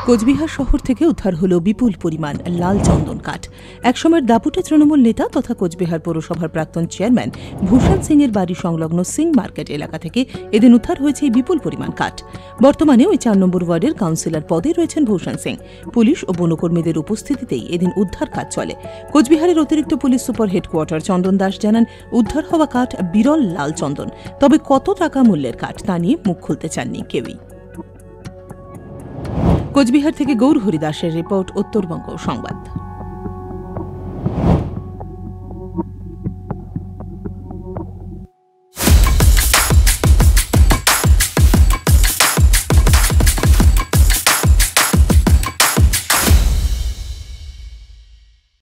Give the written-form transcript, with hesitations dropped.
কোচবিহার শহর থেকে উদ্ধার হল বিপুল পরিমাণ লাল চন্দন কাঠ। একসময়ের দাপুটে তৃণমূল নেতা তথা কোচবিহার পৌরসভার প্রাক্তন চেয়ারম্যান ভূষণ সিং এর বাড়ি সংলগ্ন সিং মার্কেট এলাকা থেকে এদিন উদ্ধার হয়েছে এই বিপুল পরিমাণ কাঠ। বর্তমানে ওই 4 নম্বর ওয়ার্ডের কাউন্সিলর পদে রয়েছেন ভূষণ সিং। পুলিশ ও বনকর্মীদের উপস্থিতিতেই এদিন উদ্ধার কাজ চলে। কোচবিহারের অতিরিক্ত police super headquarter Chandan Das জানান, উদ্ধার হওয়া কাঠ বিরল লাল চন্দন। তবে কত টাকা মূল্যের কাঠ তা নিয়ে মুখ খুলতে চাননি কেউই। কোচবিহার থেকে গৌর হরিদাসের রিপোর্ট, উত্তরবঙ্গ সংবাদ।